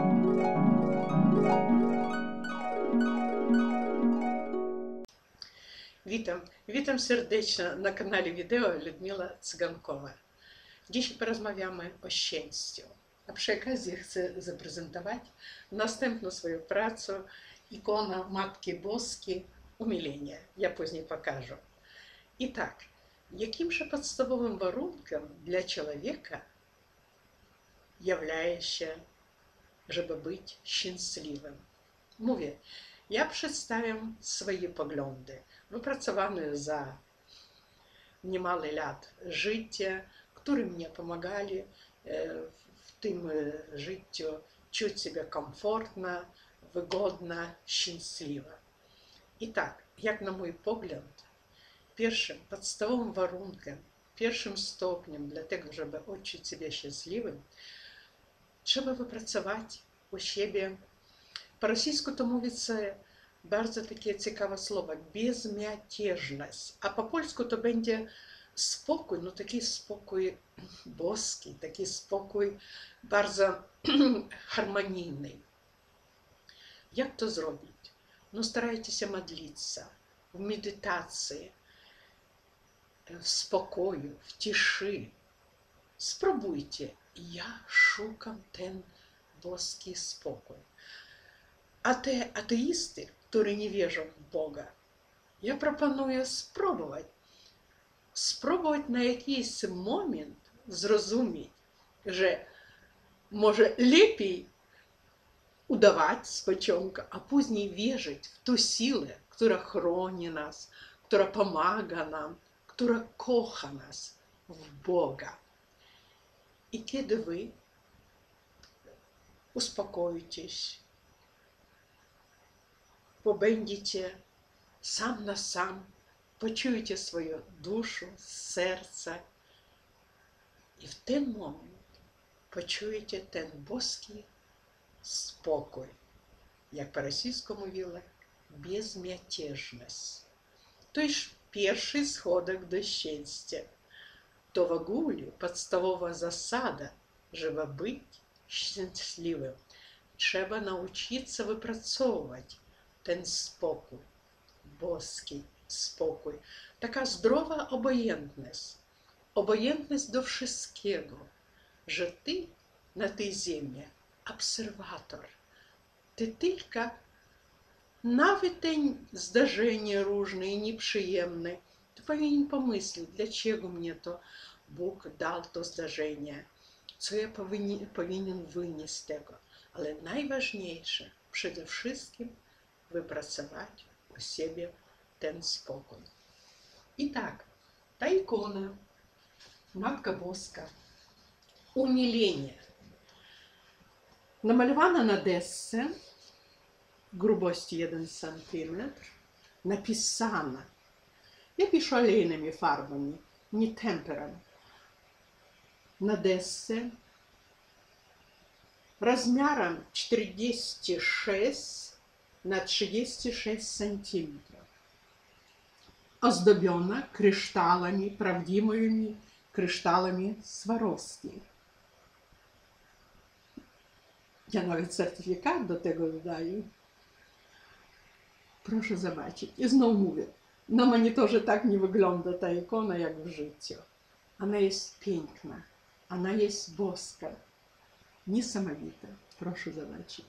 Witam serdecznie na kanale wideo Людмила Cygankowa. Dzisiaj porozmawiamy o szczęściu. A przy okazji chcę zaprezentować następną swoją pracę ikona Matki Boskiej Umilenie. Ja później pokażę. I tak, jakimś podstawowym warunkiem dla człowieka являє się, żeby być szczęśliwym. Mówię, ja przedstawiam swoje poglądy, wypracowane za niemało lat życia, które mnie pomagali w tym życiu czuć się komfortnie, wygodnie, szczęśliwie. I tak, jak na mój pogląd, pierwszym podstawowym warunkiem, pierwszym stopniem dla tego, żeby odczuć się szczęśliwym, trzeba wypracować u siebie. Po rosyjsku to mówiится bardzo takie ciekawe słowo bezmiятежность, a po polsku to będzie spokój, no taki spokój boski, taki spokój bardzo harmonijny. Jak to zrobić? No starajcie się modlić w medytacji, w spokoju, w ciszy. Spróbujcie. Ja szukam ten boski spokój. A te ateisty, które nie wierzą w Boga, ja proponuję spróbować na jakiś moment zrozumieć, że może lepiej udawać spoczątku, a później wierzyć w tę siłę, która chroni nas, która pomaga nam, która kocha nas, w Boga. I kiedy wy uspokoicie, побędziecie sam na sam, poczujecie swoją duszę, serce i w ten moment poczujecie ten boski spokój, jak po rosyjsku mówiła, безмятежность. To jest pierwszy schodek do szczęścia. To w ogóle podstawowa zasada, żeby być szczęśliwym. Trzeba nauczyć się wypracować ten spokój, boski spokój. Taka zdrowa obojętność do wszystkiego, że ty na tej ziemi obserwator. Ty tylko nawet te zdarzenia różne i nieprzyjemne, ty powinien pomyśleć, dlaczego mnie to Bóg dał to zdarzenie, co ja powinien wynieść z tego. Ale najważniejsze, przede wszystkim wypracować u siebie ten spokój. I tak, ta ikona, Matka Boska, Umilenie, namalowana na desce grubości 1 cm, napisana. Ja piszę olejnymi farbami, nie temperem. Na desce rozmiarem 46 na 36 cm. Ozdobiona kryształami, prawdziwymi kryształami Swarovski. Ja nawet certyfikat do tego dodaję. Proszę zobaczyć. I znowu mówię, na monitorze tak nie wygląda ta ikona jak w życiu. Ona jest piękna, ona jest boska, niesamowita. Proszę zobaczyć.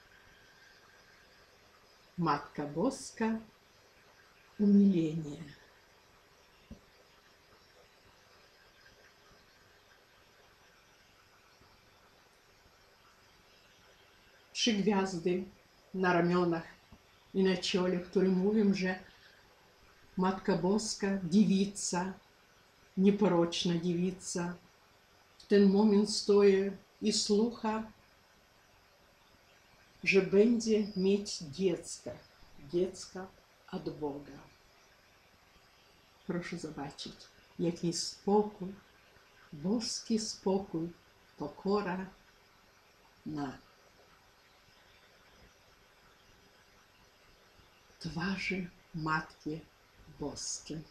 Matka Boska, Umilenie. Trzy gwiazdy na ramionach i na ciole, które mówią, że Matka Boska, dziewica, nieporoczna dziewica, w ten moment stoi i słucha, że będzie mieć dziecko od Boga. Proszę zobaczyć, jaki spokój, boski spokój, pokora na twarzy Matki Boskiej.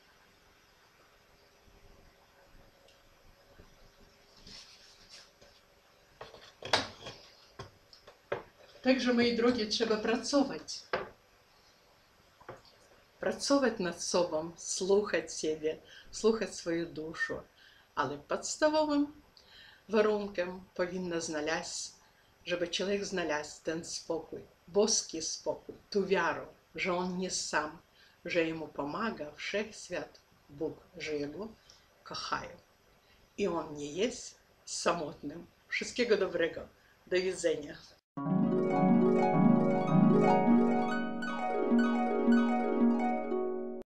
Także, moi drogi, trzeba pracować. Pracować nad sobą, słuchać siebie, słuchać swoją duszę. Ale podstawowym warunkiem powinno znaleźć, żeby człowiek znalazł ten spokój, boski spokój, tu wiarę, że on nie sam, że jemu pomaga Wszechświat, Bóg, że jego kochają. I on nie jest samotnym. Wszystkiego dobrego. Do widzenia.